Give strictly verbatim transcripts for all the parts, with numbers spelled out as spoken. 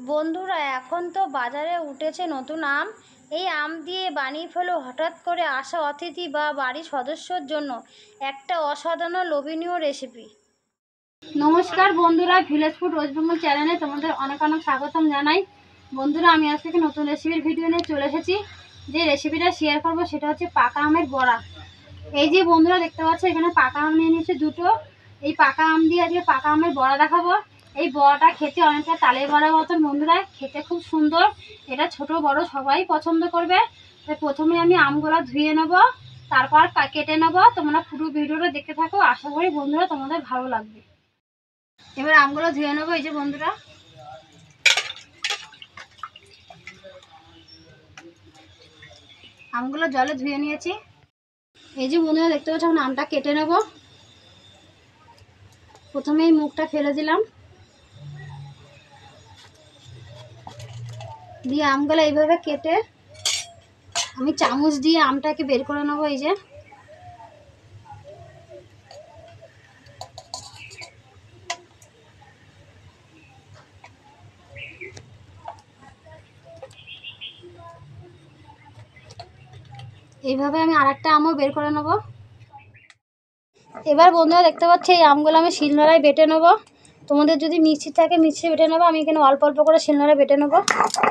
বন্ধুরা, এখন তো বাজারে উঠেছে নতুন আম। এই আম দিয়ে বানিয়ে ফেলো হঠাৎ করে আসা অতিথি বা বাড়ির সদস্যর জন্য একটা অসাধারণ লোভনীয় রেসিপি। নমস্কার বন্ধুরা, ভিলেজ ফুড ওয়েস্ট বেঙ্গল চ্যানেলে তোমাদের অনেক অনেক স্বাগতম জানাই। বন্ধুরা, আমি আজ থেকে নতুন রেসিপির ভিডিও নিয়ে চলে এসেছি। যে রেসিপিটা শেয়ার করবো সেটা হচ্ছে পাকা আমের বড়া। এই যে বন্ধুরা দেখতে পাচ্ছ, এখানে পাকা আম নিয়ে নিয়েছি দুটো। এই পাকা আম দিয়ে আজকে পাকা আমের বড়া দেখাবো। এই বড়াটা খেতে অনেকটা তালের বড়ার মতন বন্ধুরা, খেতে খুব সুন্দর। এটা ছোট বড় সবাই পছন্দ করবে। তাই প্রথমে আমি আমগুলো ধুয়ে নেব, তারপর কেটে নেব। তোমরা পুরো ভিডিওটা দেখতে থাকো, আশা করি বন্ধুরা তোমাদের ভালো লাগবে। এবার আমগুলো ধুয়ে নেবো। এই যে বন্ধুরা, আমগুলো জলে ধুয়ে নিয়েছি। এই যে বন্ধুরা দেখতে পাচ্ছ, এখন আমটা কেটে নেব। প্রথমে এই মুখটা ফেলে দিলাম, দিয়ে আমগুলো এইভাবে কেটে আমি চামচ দিয়ে আমটাকে বের করে নেবো। এই যে এইভাবে আমি আরেকটা আমও বের করে নেব। এবার বন্ধুরা দেখতে পাচ্ছি, এই আমগুলো আমি শিলনোড়ায় বেটে নেব। তোমাদের যদি মিক্সি থাকে মিক্সি বেটে নেবো, আমি এখানে অল্প অল্প করে শিলনোড়ায় বেটে নেব।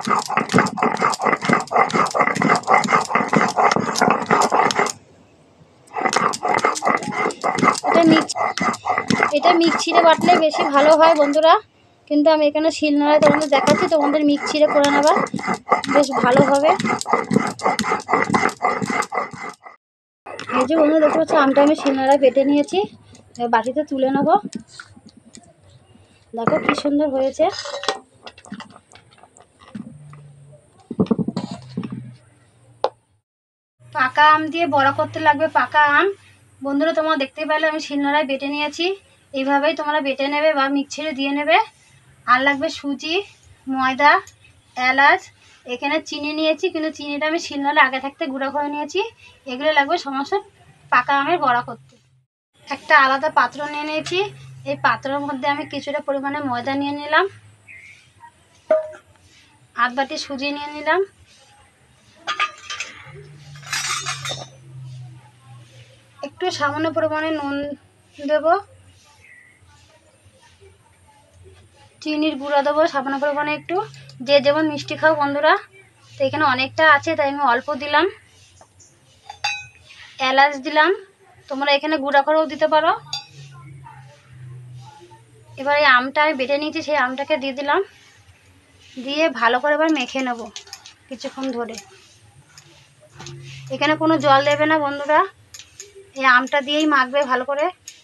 এটা মিক্স এটা মিক্সিতে বাটলে বেশি ভালো হয় বন্ধুরা, কিন্তু আমি এখানে শিলনোড়ায় তোমাদের দেখাচ্ছি। তোমাদের মিক্সিতে করে নেবা, বেশ ভালো হবে। এই যে বন্ধুরা দেখতে পাচ্ছি, আমটা আমি শিলনোড়ায় বেটে নিয়েছি। বাটিতে তুলে নেব। দেখো কি সুন্দর হয়েছে। পাকা আম দিয়ে বড়া করতে লাগবে পাকা আম। বন্ধুরা, তোমরা দেখতে পেলে আমি শিলনোড়ায় বেটে নিয়েছি। এইভাবেই তোমরা বেটে নেবে বা মিক্সিতে দিয়ে নেবে। আর লাগবে সুজি, ময়দা, এলাচ, এখানে চিনি নিয়েছি, কিন্তু চিনিটা আমি শিলনোড়ায় আগে থাকতে গুঁড়ো করে নিয়েছি। এগুলো লাগবে সমস্ত পাকা আমের বড়া করতে। একটা আলাদা পাত্র নিয়ে নিয়েছি। এই পাত্রের মধ্যে আমি কিছুটা পরিমাণে ময়দা নিয়ে নিলাম, আধ বাটি সুজি নিয়ে নিলাম, একটু সামান্য পরিমাণে নুন দেব, চিনির গুঁড়ো দেবো সামান্য পরিমাণে একটু। যে যেমন মিষ্টি খাও বন্ধুরা, তো এখানে অনেকটা আছে তাই আমি অল্প দিলাম। এলাচ দিলাম, তোমরা এখানে গুঁড়া করেও দিতে পারো। এবার এই আমটা আমি বেটে নিয়েছি, সেই আমটাকে দিয়ে দিলাম। দিয়ে ভালো করে এবার মেখে নেব কিছুক্ষণ ধরে। এখানে কোনো জল দেবে না বন্ধুরা, এই আমটা দিয়েই মাখবে ভালো করে।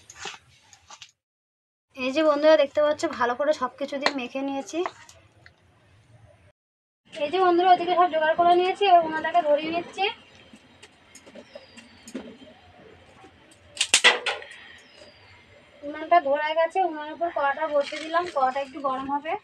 এই যে বন্ধুরা দেখতে পাচ্ছ, ভালো করে সব কিছু দিয়ে মেখে নিয়েছি। এই যে বন্ধুরা ওদিকে সব জোগাড় করে নিয়েছি, এবার উনাটাকে ধরিয়ে নিচ্ছি। উনানটা ধরে গেছে, উনানের উপর কড়াটা বসিয়ে দিলাম। কড়াটা একটু গরম হবে।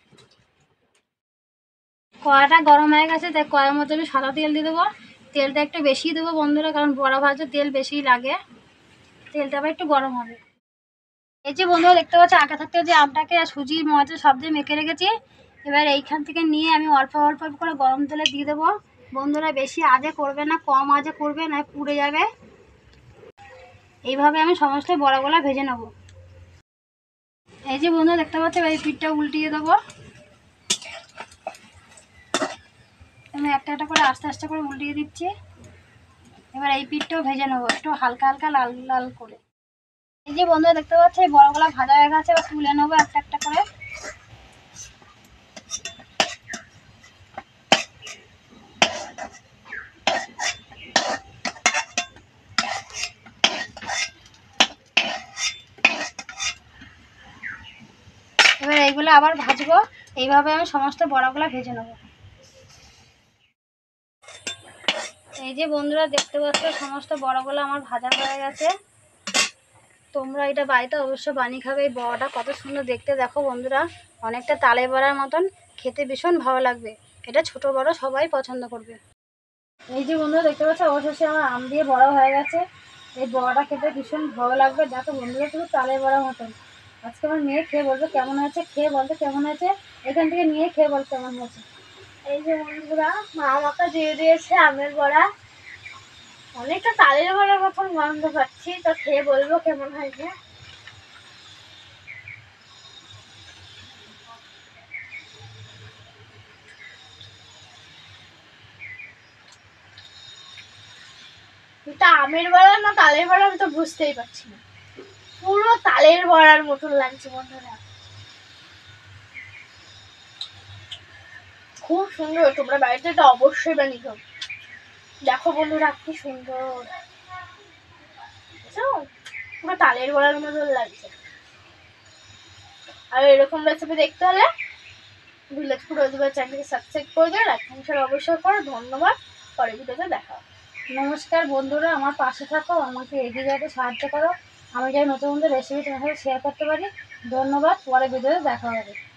কড়াটা গরম হয়ে গেছে, তাই কড়ার মধ্যে আমি সাদা তেল দিয়ে দেবো। তেলটা একটু বেশি দেবো বন্ধুরা, কারণ বড়া ভাজা তেল বেশি লাগে। তেলটা আবার একটু গরম হবে। এই যে বন্ধুরা দেখতে পাচ্ছি, আগে থাকতে যে আমটাকে সুজি ময়দা সব দিয়ে মেখে রেখেছি, এবার এইখান থেকে নিয়ে আমি অল্প অল্প করে গরম তেলে দিয়ে দেবো। বন্ধুরা, বেশি আজে করবে না, কম আজে করবে, না পুড়ে যাবে। এইভাবে আমি সমস্ত বড়াগুলো ভেজে নেব। এই যে বন্ধুরা দেখতে পাচ্ছি, এই পিঠটা উল্টিয়ে দেবো। আমি একটা একটা করে আস্তে আস্তে করে উল্টিয়ে দিচ্ছি। এবার এই পিঠটাও ভেজে নেবো একটু হালকা হালকা লাল লাল করে। এই যে বন্ধুরা দেখতে পাচ্ছি, এই বড়াগুলো ভাজা হয়ে গেছে। এবার তুলে নেবো একটা একটা করে। এবার এইগুলো আবার ভাজবো। এইভাবে আমি সমস্ত বড়াগুলো ভেজে নেব। এই যে বন্ধুরা দেখতে পাচ্ছ, সমস্ত বড়াগুলো আমার ভাজা হয়ে গেছে। তোমরা এটা বাড়িতে অবশ্যই বানিয়ে খাবে। এই বড়াটা কত সুন্দর দেখতে, দেখো বন্ধুরা, অনেকটা তালে বড়ার মতন, খেতে ভীষণ ভালো লাগবে। এটা ছোট বড় সবাই পছন্দ করবে। এই যে বন্ধুরা দেখতে পাচ্ছ, অবশেষে আমার আম দিয়ে বড়া হয়ে গেছে। এই বড়াটা খেতে ভীষণ ভালো লাগবে। দেখো বন্ধুরা, শুধু তালের বড়ার মতন, আজকে আমার মেয়ে খেয়ে বলবে কেমন হয়েছে, খেয়ে বলতে কেমন হয়েছে, এখান থেকে নিয়ে খেয়ে বল কেমন হয়েছে। এই যে বন্ধুরা, মা আমাকে দিয়ে দিয়েছে আমের বড়া, অনেকটা তালের বড়ার মতন গন্ধ পাচ্ছি, তো খেয়ে বলবো কেমন হয়েছে। এটা আমের বড়া না তালের বড়া আমি তো বুঝতেই পারছি না, পুরো তালের বড়ার মতন লাগছে বন্ধুরা, খুব সুন্দর। তোমরা বাড়িতে এটা অবশ্যই বানিয়ে। দেখো বন্ধুরা কি সুন্দর, বুঝছো? পুরো তালের বড়ার মতন লাগছে। আর এরকম রেসিপি দেখতে হলে ভিলেজ ফুড রোজবার চ্যানেলকে সাবস্ক্রাইব করে দিও, লাইক কমেন্ট শেয়ার অবশ্যই করো। ধন্যবাদ, পরের ভিডিওতে দেখা হবে। নমস্কার বন্ধুরা, আমার পাশে থাকো, আমাকে এগিয়ে যেতে সাহায্য করো, আমি যাই নতুন নতুন রেসিপি তোমার সাথে শেয়ার করতে পারি। ধন্যবাদ, পরে ভিডিওতে দেখা হবে।